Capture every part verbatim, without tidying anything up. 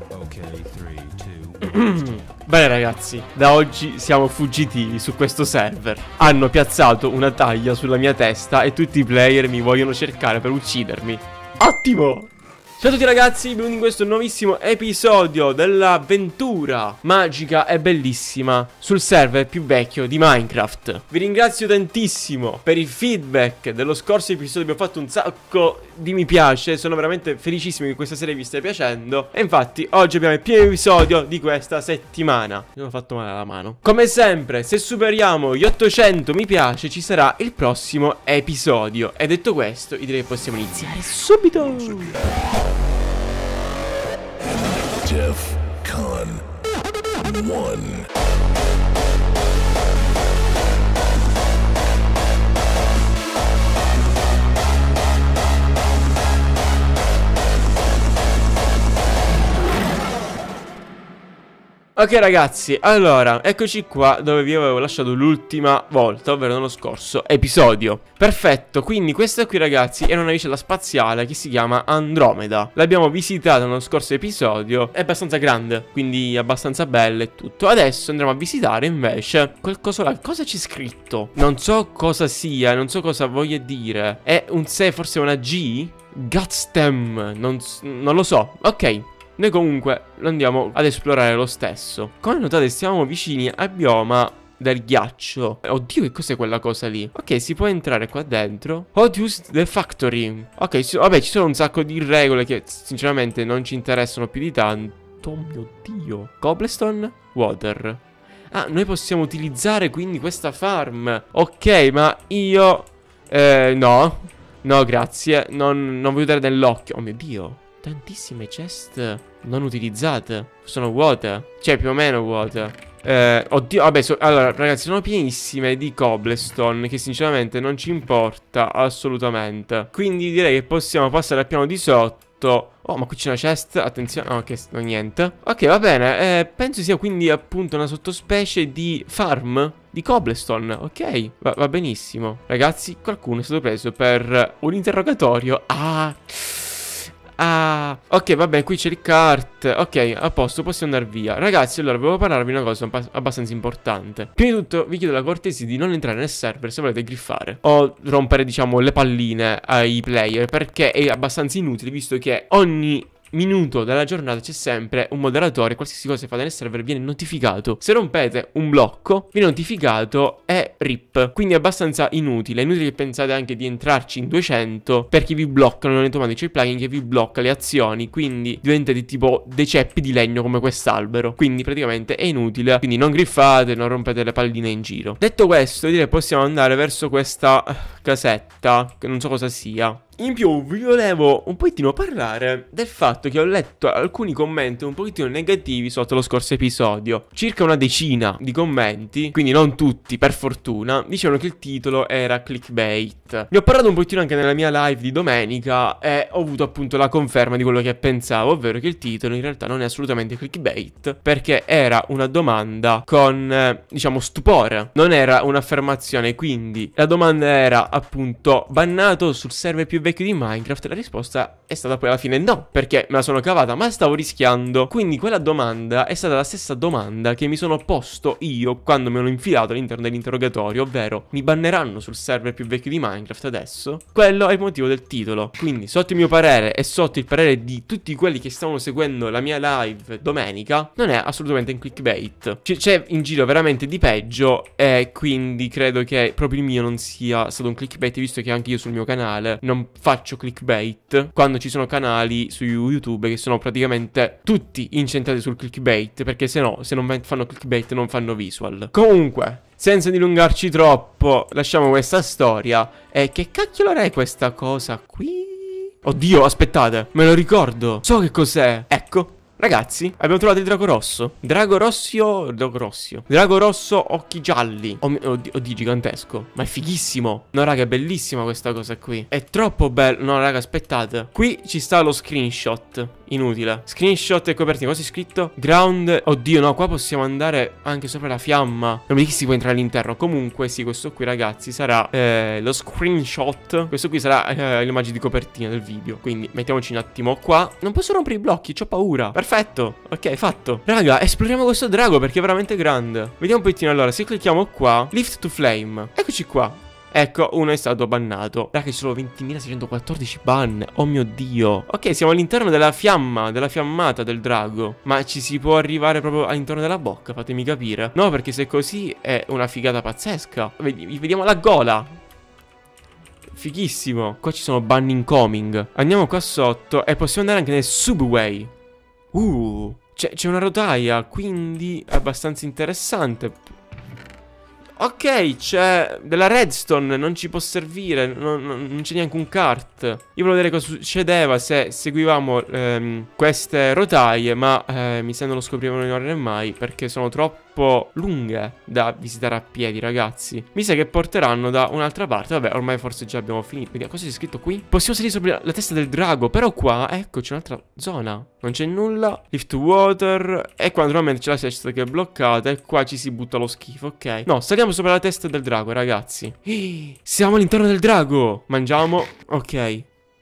Bene ragazzi, da oggi siamo fuggitivi su questo server. Hanno piazzato una taglia sulla mia testa e tutti i player mi vogliono cercare per uccidermi. Ottimo! Ciao a tutti ragazzi, benvenuti in questo nuovissimo episodio dell'avventura magica e bellissima sul server più vecchio di Minecraft. Vi ringrazio tantissimo per il feedback dello scorso episodio, abbiamo fatto un sacco di mi piace, sono veramente felicissimo che questa serie vi stia piacendo. E infatti oggi abbiamo il primo episodio di questa settimana. Mi ho fatto male alla mano. Come sempre, se superiamo gli ottocento mi piace ci sarà il prossimo episodio. E detto questo, io direi che possiamo iniziare subito. DEFCON uno. Ok ragazzi, allora, eccoci qua dove vi avevo lasciato l'ultima volta, ovvero nello scorso episodio. Perfetto, quindi questa qui ragazzi è una navicella spaziale che si chiama Andromeda. L'abbiamo visitata nello scorso episodio, è abbastanza grande, quindi abbastanza bella e tutto. Adesso andremo a visitare invece qualcosa là. Cosa c'è scritto? Non so cosa sia, non so cosa voglia dire. È un se, forse una G? Gutstem, non, non lo so, ok. Noi comunque lo andiamo ad esplorare lo stesso. Come notate stiamo vicini al bioma del ghiaccio. Oddio, che cos'è quella cosa lì? Ok, si può entrare qua dentro. Odious the Factory. Ok, ci, vabbè, ci sono un sacco di regole che sinceramente non ci interessano più di tanto. Oh mio Dio. Cobblestone Water. Ah, noi possiamo utilizzare quindi questa farm. Ok, ma io eh, no. No, grazie. Non, non voglio dare nell'occhio. Oh mio Dio. Tantissime chest non utilizzate. Sono vuote. Cioè più o meno vuote. eh, Oddio, vabbè, so, allora ragazzi, sono pienissime di cobblestone, che sinceramente non ci importa assolutamente. Quindi direi che possiamo passare al piano di sotto. Oh, ma qui c'è una chest, attenzione. Oh, ok, no, niente. Ok, va bene, eh, penso sia quindi appunto una sottospecie di farm di cobblestone. Ok, va, va benissimo. Ragazzi, qualcuno è stato preso per un interrogatorio. Ah, Ah, ok, vabbè, qui c'è il kart. Ok, a posto, possiamo andare via. Ragazzi, allora, volevo parlarvi di una cosa abbastanza importante. Prima di tutto, vi chiedo la cortesia di non entrare nel server se volete griffare o rompere, diciamo, le palline ai player, perché è abbastanza inutile, visto che ogni minuto della giornata c'è sempre un moderatore. Qualsiasi cosa fate nel server viene notificato. Se rompete un blocco viene notificato e rip. Quindi è abbastanza inutile. È inutile che pensate anche di entrarci in duecento, perché vi bloccano. Non automatico c'è il plugin che vi blocca le azioni, quindi diventate tipo dei ceppi di legno come quest'albero. Quindi praticamente è inutile. Quindi non griffate, non rompete le palline in giro. Detto questo, direi possiamo andare verso questa casetta, che non so cosa sia. In più vi volevo un pochettino parlare del fatto che ho letto alcuni commenti un pochettino negativi sotto lo scorso episodio. Circa una decina di commenti, quindi non tutti per fortuna, dicevano che il titolo era clickbait. Ne ho parlato un pochettino anche nella mia live di domenica e ho avuto appunto la conferma di quello che pensavo, ovvero che il titolo in realtà non è assolutamente clickbait, perché era una domanda con, eh, diciamo, stupore. Non era un'affermazione, quindi la domanda era appunto: bannato sul server più vecchio di Minecraft? La risposta è stata poi alla fine no, perché me la sono cavata, ma stavo rischiando. Quindi quella domanda è stata la stessa domanda che mi sono posto io quando me l'ho infilato all'interno dell'interrogatorio, ovvero: mi banneranno sul server più vecchio di Minecraft adesso? Quello è il motivo del titolo. Quindi sotto il mio parere e sotto il parere di tutti quelli che stavano seguendo la mia live domenica, non è assolutamente un clickbait. C'è in giro veramente di peggio, e quindi credo che proprio il mio non sia stato un clickbait, visto che anche io sul mio canale non faccio clickbait, quando ci sono canali su YouTube che sono praticamente tutti incentrati sul clickbait, perché se no, se non fanno clickbait non fanno visual. Comunque, senza dilungarci troppo, lasciamo questa storia. E che cacchio è questa cosa qui? Oddio, aspettate, me lo ricordo. So che cos'è. Ecco. Ragazzi, abbiamo trovato il drago rosso. Drago rossio. Drago rossio. Drago rosso, occhi gialli. Oh, oddio, oddio, gigantesco. Ma è fighissimo. No, raga, è bellissima questa cosa qui. È troppo bello. No, raga, aspettate. Qui ci sta lo screenshot. Inutile. Screenshot e copertina. Cosa è scritto? Ground. Oddio, no, qua possiamo andare anche sopra la fiamma. Non mi dici si può entrare all'interno. Comunque, sì, questo qui, ragazzi, sarà eh, lo screenshot. Questo qui sarà eh, l'immagine di copertina del video. Quindi mettiamoci un attimo qua. Non posso rompere i blocchi, c'ho paura. Perfetto. Ok, fatto. Raga, esploriamo questo drago perché è veramente grande. Vediamo un pochettino. Allora, se clicchiamo qua, lift to flame. Eccoci qua. Ecco, uno è stato bannato. Raga, ci sono ventimilaseicentoquattordici ban. Oh mio Dio. Ok, siamo all'interno della fiamma, della fiammata del drago. Ma ci si può arrivare proprio all'interno della bocca, fatemi capire. No, perché se così è una figata pazzesca. Vedi, vediamo la gola. Fighissimo. Qua ci sono ban incoming. Andiamo qua sotto e possiamo andare anche nel subway. Uh, c'è una rotaia, quindi è abbastanza interessante. Ok, c'è della redstone, non ci può servire, non, non, non c'è neanche un kart. Io volevo vedere cosa succedeva se seguivamo ehm, queste rotaie, ma eh, mi sa non lo scopriremo in ora e mai, perché sono troppo lunghe da visitare a piedi, ragazzi. Mi sa che porteranno da un'altra parte. Vabbè, ormai forse già abbiamo finito. Vediamo cosa c'è scritto qui. Possiamo salire sopra la testa del drago, però qua, ecco, c'è un'altra zona. Non c'è nulla. Lift to water. E qua naturalmente c'è la cesta che è bloccata. E qua ci si butta lo schifo, ok. No, saliamo sopra la testa del drago, ragazzi. Siamo all'interno del drago. Mangiamo. Ok.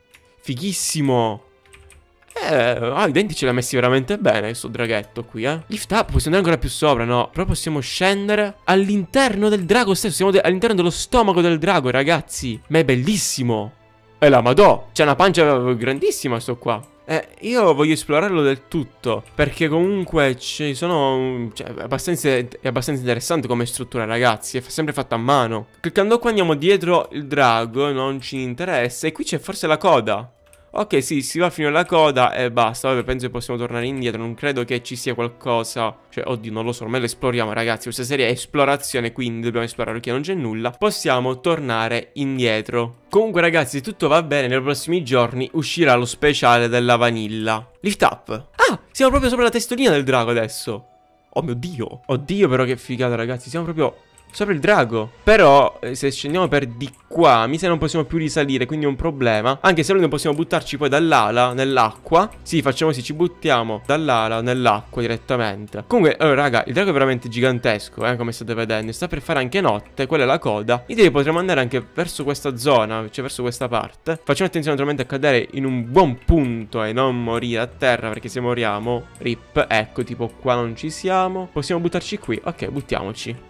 Fighissimo. Eh, ah, i denti ce li ha messi veramente bene questo draghetto qui, eh. Lift up, possiamo andare ancora più sopra, no? Però possiamo scendere all'interno del drago stesso. Siamo all'interno dello stomaco del drago, ragazzi. Ma è bellissimo. E la madò, c'è una pancia grandissima sto qua. Eh, io voglio esplorarlo del tutto, perché comunque ci sono, cioè, è abbastanza, è abbastanza interessante come struttura, ragazzi. È sempre fatta a mano. Cliccando qua andiamo dietro il drago, non ci interessa. E qui c'è forse la coda. Ok, sì, si va fino alla coda e basta. Vabbè, penso che possiamo tornare indietro. Non credo che ci sia qualcosa. Cioè, oddio, non lo so, ormai lo esploriamo, ragazzi. Questa serie è esplorazione, quindi dobbiamo esplorare perché non c'è nulla. Possiamo tornare indietro. Comunque, ragazzi, se tutto va bene, nei prossimi giorni uscirà lo speciale della vanilla. Lift up. Ah, siamo proprio sopra la testolina del drago adesso. Oh mio Dio. Oddio, però che figata, ragazzi. Siamo proprio sopra il drago. Però eh, se scendiamo per di qua mi sa non possiamo più risalire, quindi è un problema. Anche se noi non possiamo buttarci poi dall'ala nell'acqua. Sì, facciamo così, ci buttiamo dall'ala nell'acqua direttamente. Comunque, allora raga, il drago è veramente gigantesco, eh, come state vedendo. Sta per fare anche notte, quella è la coda. Io direi che potremmo andare anche verso questa zona, cioè verso questa parte. Facciamo attenzione naturalmente a cadere in un buon punto e non morire a terra, perché se moriamo, rip. Ecco, tipo qua non ci siamo. Possiamo buttarci qui, ok, buttiamoci.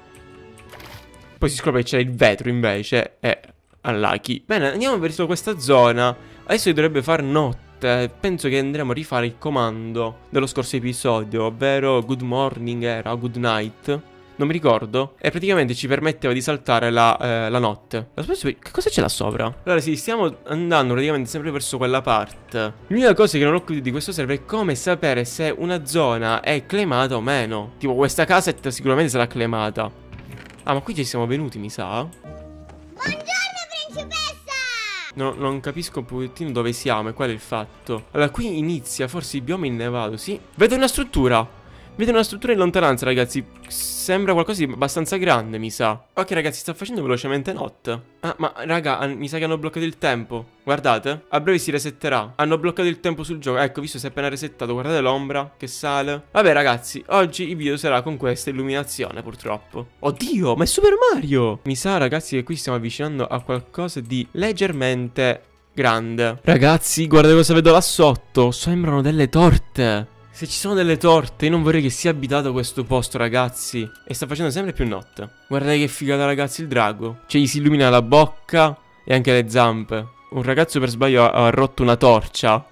Poi si scopre che c'è il vetro invece e unlucky. Bene, andiamo verso questa zona. Adesso dovrebbe far notte. Penso che andremo a rifare il comando dello scorso episodio, ovvero good morning era, good night. Non mi ricordo. E praticamente ci permetteva di saltare la, eh, la notte. Che cosa c'è là sopra? Allora sì, stiamo andando praticamente sempre verso quella parte. L'unica cosa che non ho capito di questo server è come sapere se una zona è claimata o meno. Tipo questa casetta sicuramente sarà claimata. Ah, ma qui ci siamo venuti, mi sa. Buongiorno, principessa! No, non capisco un pochettino dove siamo e qual è il fatto. Allora, qui inizia forse il bioma innevato, sì. Vedo una struttura. Vedo una struttura in lontananza, ragazzi. Sembra qualcosa di abbastanza grande, mi sa. Ok, ragazzi, sta facendo velocemente notte. Ah, ma, raga, mi sa che hanno bloccato il tempo. Guardate, a breve si resetterà. Hanno bloccato il tempo sul gioco. Ecco, visto si è appena resettato. Guardate l'ombra che sale. Vabbè, ragazzi, oggi il video sarà con questa illuminazione, purtroppo. Oddio, ma è Super Mario! Mi sa, ragazzi, che qui stiamo avvicinando a qualcosa di leggermente grande. Ragazzi, guardate cosa vedo là sotto. Sembrano delle torte. Se ci sono delle torte, io non vorrei che sia abitato questo posto, ragazzi. E sta facendo sempre più notte. Guardate che figata, ragazzi, il drago. Cioè, gli si illumina la bocca e anche le zampe. Un ragazzo per sbaglio ha, ha rotto una torcia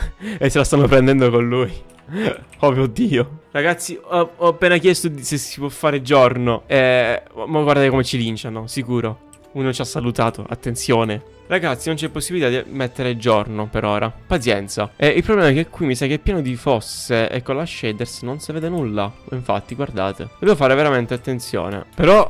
e se la stanno prendendo con lui. Oh mio Dio. Ragazzi, ho, ho appena chiesto di, se si può fare giorno. E... ma guardate come ci linciano, sicuro. Uno ci ha salutato, attenzione. Ragazzi, non c'è possibilità di mettere giorno per ora. Pazienza. E il problema è che qui mi sa che è pieno di fosse e con la shaders non si vede nulla. Infatti, guardate. Devo fare veramente attenzione. Però,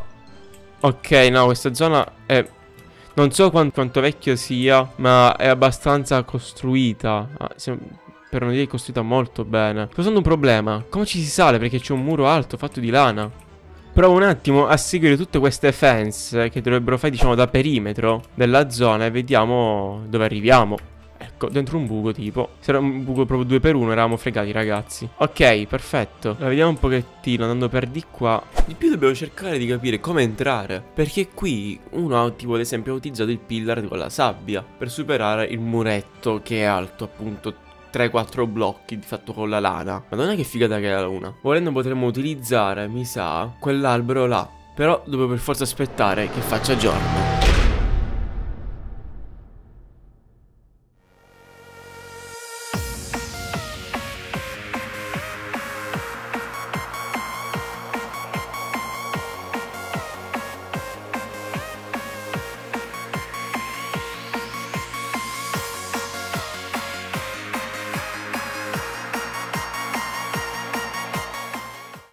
ok, no, questa zona è... non so quanto, quanto vecchio sia, ma è abbastanza costruita. Ah, se... per non dire costruita molto bene. Sto usando un problema. Come ci si sale? Perché c'è un muro alto fatto di lana. Provo un attimo a seguire tutte queste fence che dovrebbero fare, diciamo, da perimetro della zona e vediamo dove arriviamo. ecco, dentro un buco tipo. Se era un buco proprio due per uno eravamo fregati, ragazzi. Ok, perfetto. Allora, vediamo un pochettino, andando per di qua. Di più dobbiamo cercare di capire come entrare, perché qui uno ha, tipo, ad esempio, ha utilizzato il pillar con la sabbia per superare il muretto che è alto appunto tre quattro blocchi, di fatto con la lana. Madonna che figata che è la luna. Volendo potremmo utilizzare, mi sa, quell'albero là. Però devo per forza aspettare che faccia giorno.